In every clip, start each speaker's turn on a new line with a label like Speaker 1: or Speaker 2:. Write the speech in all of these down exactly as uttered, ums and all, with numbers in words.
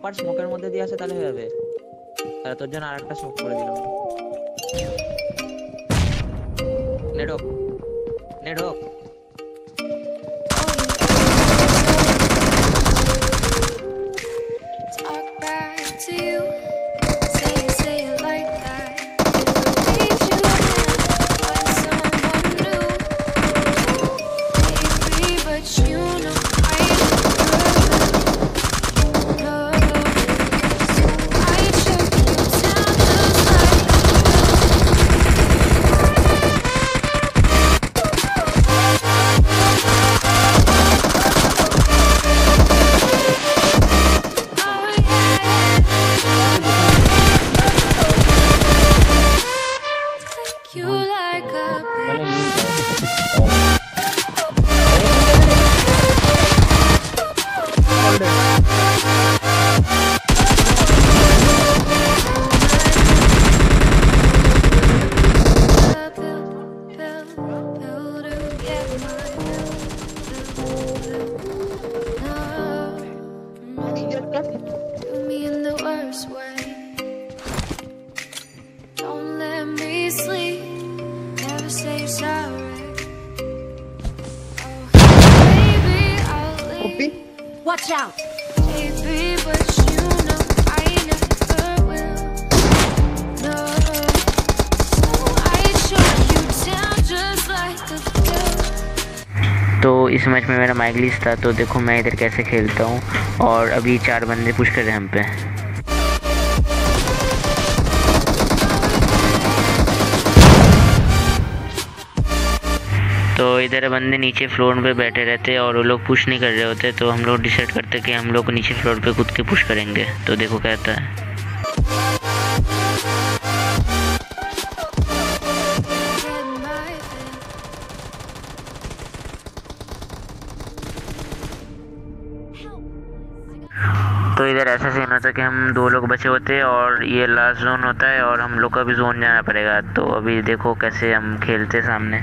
Speaker 1: Proper স্মোকের মধ্যে দিয়ে আসে তাহলে হয়ে যাবে। তাহলে তোর জন্য আরেকটা স্মোক করে দিলাম। নেডক নেডক
Speaker 2: Watch out!
Speaker 3: Baby, but you know I never will. No, so I shut you down just like a pill.
Speaker 4: तो इस मैच में मेरा माइक ग्लिच था, तो देखो मैं इधर कैसे खेलता हूँ। और अभी चार बंदे पुश कर रहे हैं हम पे। तो इधर बंदे नीचे फ्लोर पे बैठे रहते और वो लोग पुश नहीं कर रहे होते, तो हम लोग डिसाइड करते कि हम लोग नीचे फ्लोर पे कूद के पुश करेंगे। तो देखो क्या होता है। तो इधर ऐसा सीन होता है कि हम दो लोग बचे होते हैं और ये लास्ट जोन होता है और हम लोग का भी जोन जाना पड़ेगा। तो अभी देखो कैसे हम खेलते सामने।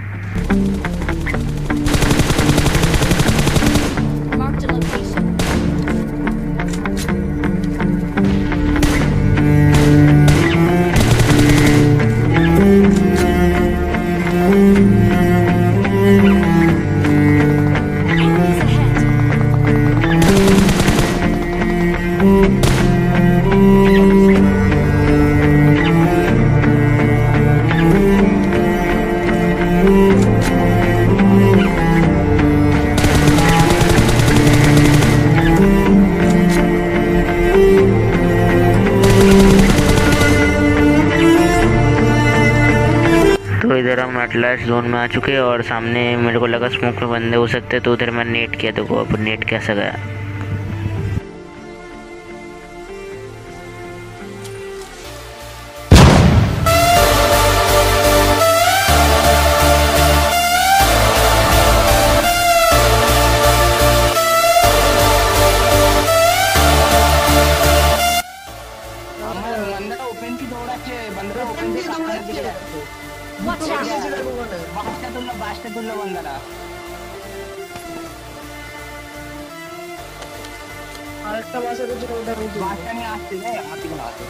Speaker 4: तो इधर हम एट लास्ट जोन में आ चुके हैं और सामने मेरे को लगा स्मोक में बंदे हो सकते, तो उधर मैं नेट किया। देखो अब नेट कैसा गया।
Speaker 2: Watch out!
Speaker 5: বাসটা তুললো বাসটা তুললো বন্ধুরা।
Speaker 6: আরেকটা বাসের উপরে ওটা রুজু
Speaker 5: বাসটা নিয়ে আসছে রে আমার দিকে আসে।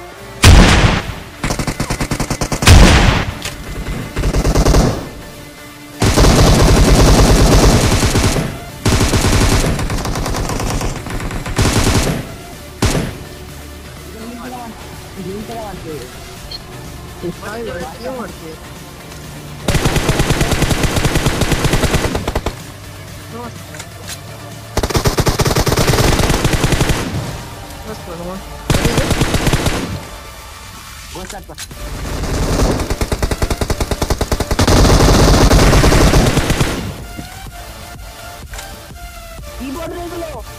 Speaker 5: দিন থেকে আসছে
Speaker 6: भाई भाई क्यों मरते बस करो
Speaker 5: What's up? Keyboard रे लो